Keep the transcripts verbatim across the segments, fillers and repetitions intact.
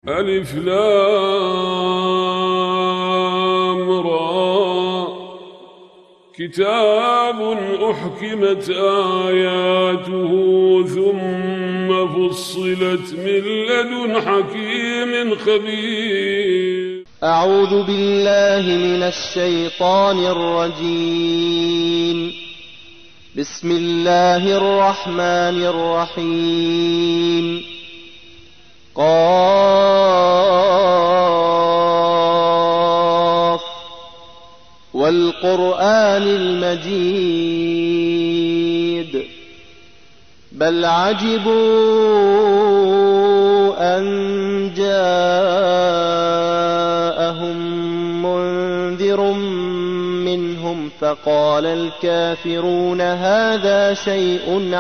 ألف لام را كتاب أحكمت آياته ثم فصلت من لدن حكيم خبير. أعوذ بالله من الشيطان الرجيم. بسم الله الرحمن الرحيم. قاف والقرآن المجيد بل عجبوا أن جاءهم منذر منهم فقال الكافرون هذا شيء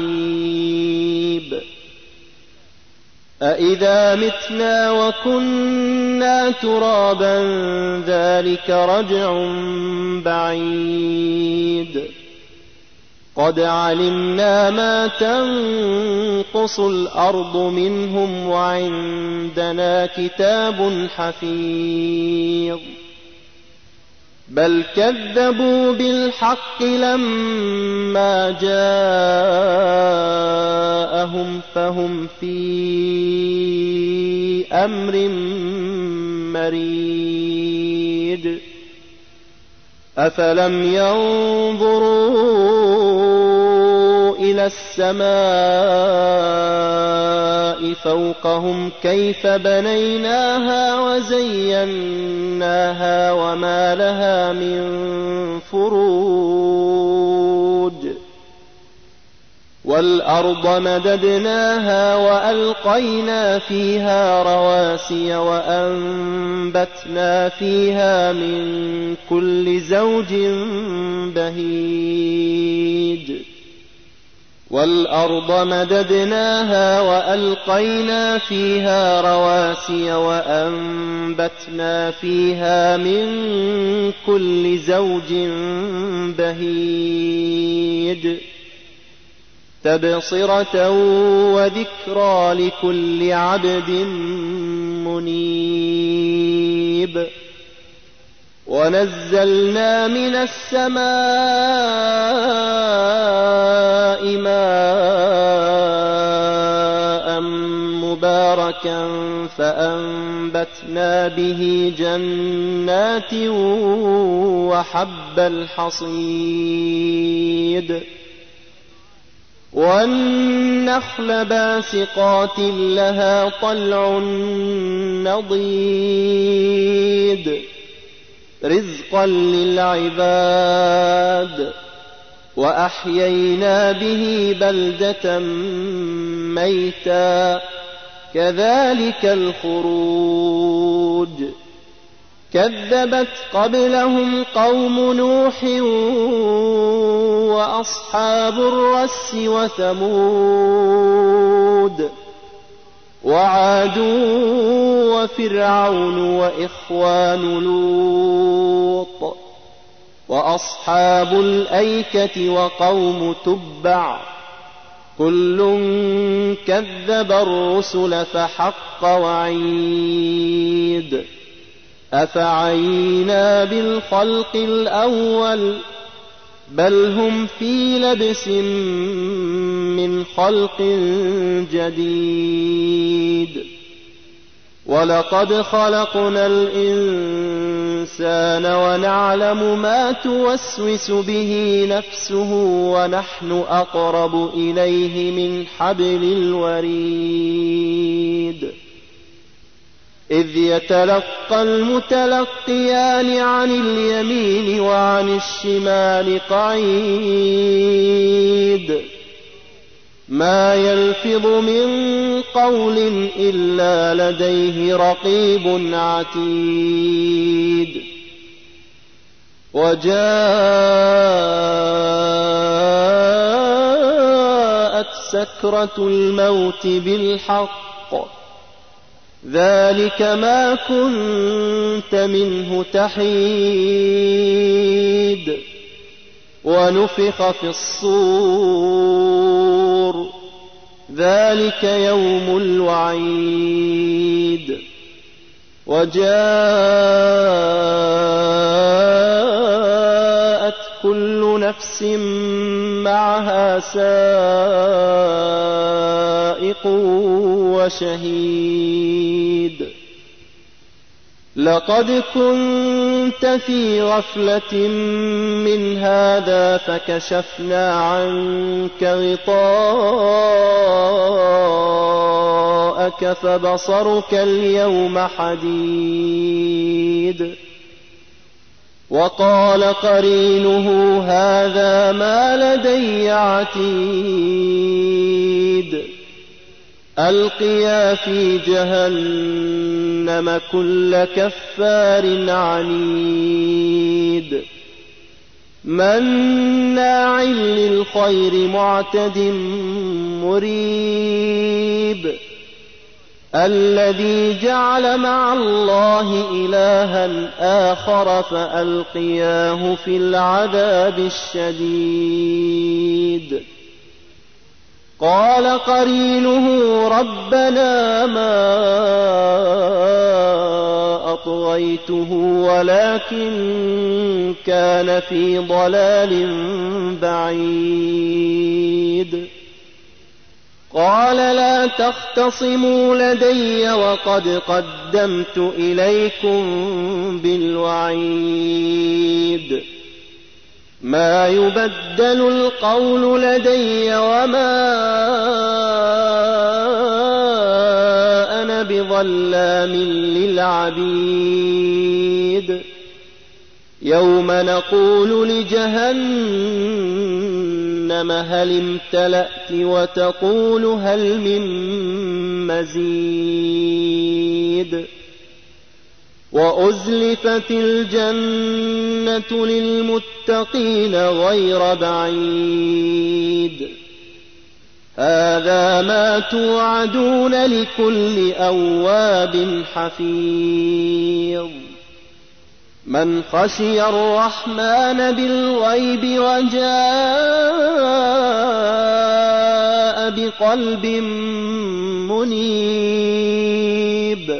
عجيب أإذا متنا وكنا ترابا ذلك رجع بعيد قد علمنا ما تنقص الأرض منهم وعندنا كتاب حفيظ بل كذبوا بالحق لما جاءهم فهم في أمر مريج أفلم ينظروا إلى السماء فوقهم كيف بنيناها وزيناها وما لها من فروج والأرض مددناها وألقينا فيها رواسي وأنبتنا فيها من كل زوج بهيج والأرض مددناها وألقينا فيها رواسي وأنبتنا فيها من كل زوج بهيج تبصرة وذكرى لكل عبد منيب ونزلنا من السماء ماء مباركا فأنبتنا به جنات وحب الحصيد والنخل باسقات لها طلع نضيد رزقا للعباد وأحيينا به بلدة ميتا كذلك الخروج كذبت قبلهم قوم نوح وأصحاب الرس وثمود وعاد وفرعون وإخوان لوط وأصحاب الأيكة وقوم تبع كل كذب الرسل فحق وعيد أفعينا بالخلق الأول بل هم في لبس من خلق جديد ولقد خلقنا الإنسان ونعلم ما توسوس به نفسه ونحن أقرب إليه من حبل الوريد إذ يتلقى المتلقيان عن اليمين وعن الشمال قعيد ما يلفظ من قول إلا لديه رقيب عتيد وجاءت سكرة الموت بالحق ذلك ما كنت منه تحيد ونفخ في الصور ذلك يوم الوعيد وجاءت كل نفس معها سائق وشهيد لقد كنت في غفلة من هذا فكشفنا عنك غطاءك فبصرك اليوم حديد وقال قرينه هذا ما لدي عتيد ألقيا في جهنم كل كفار عنيد مناع للخير معتد مريب الذي جعل مع الله إلها آخر فألقياه في العذاب الشديد قال قرينه ربنا ما أطغيته ولكن كان في ضلال بعيد قال لا تختصموا لدي وقد قدمت إليكم بالوعيد ما يبدل القول لدي وما أنا بظلام للعبيد يوم نقول لجهنم هل امتلأت وتقول هل من مزيد وأزلفت الجنة للمتقين غير بعيد هذا ما توعدون لكل أواب حفيظ من خشي الرحمن بالغيب وجاء بقلب منيب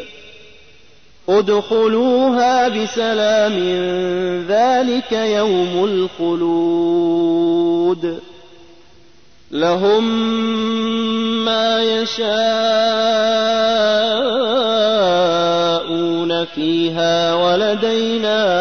ادخلوها بسلام ذلك يوم الخلود لهم ما يشاءون فيها ولدينا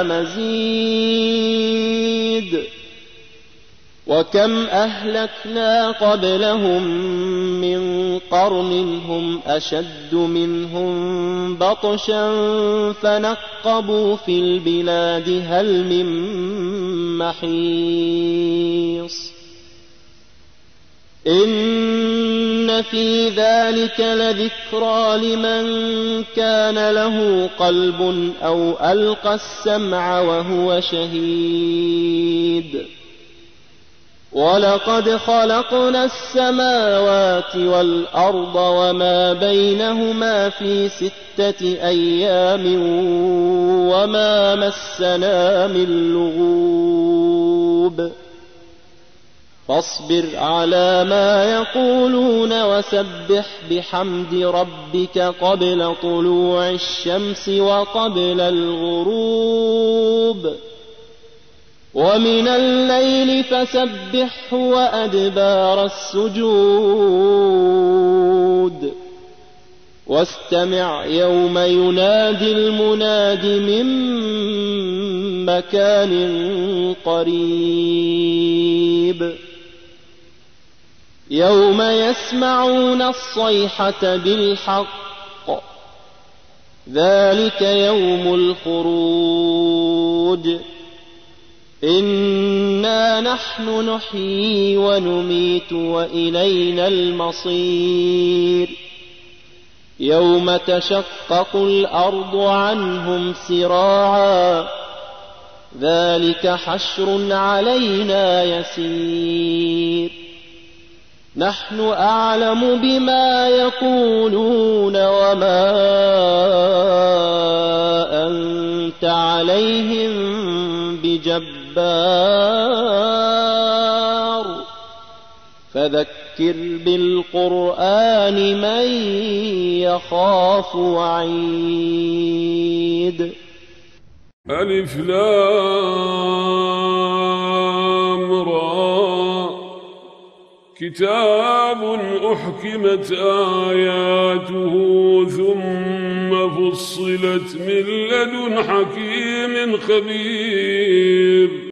مزيد وكم أهلكنا قبلهم من قرن هم أشد منهم بطشا فنقبوا في البلاد هل من محيص إن في ذلك لذكرى لمن كان له قلب أو ألقى السمع وهو شهيد ولقد خلقنا السماوات والأرض وما بينهما في ستة أيام وما مسنا من لغوب فاصبر على ما يقولون وسبح بحمد ربك قبل طلوع الشمس وقبل الغروب ومن الليل فسبحه وأدبار السجود واستمع يوم ينادي المناد من مكان قريب يوم يسمعون الصيحة بالحق ذلك يوم الخروج إنا نحن نحيي ونميت وإلينا المصير يوم تشقق الأرض عنهم سراعا ذلك حشر علينا يسير نحن أعلم بما يقولون وما أنت عليهم بجبار فذكر فذكر بالقرآن من يخاف وعيد. ألف لام را كتاب أحكمت آياته ثم فصلت من لدن حكيم خبير.